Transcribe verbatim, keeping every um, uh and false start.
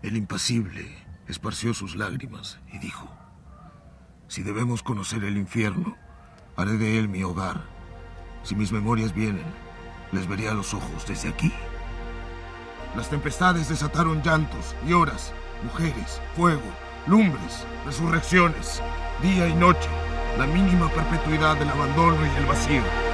El impasible esparció sus lágrimas y dijo: si debemos conocer el infierno, haré de él mi hogar. Si mis memorias vienen, les veré a los ojos desde aquí. Las tempestades desataron llantos y horas, mujeres, fuego, lumbres, resurrecciones, día y noche, la mínima perpetuidad del abandono y el vacío.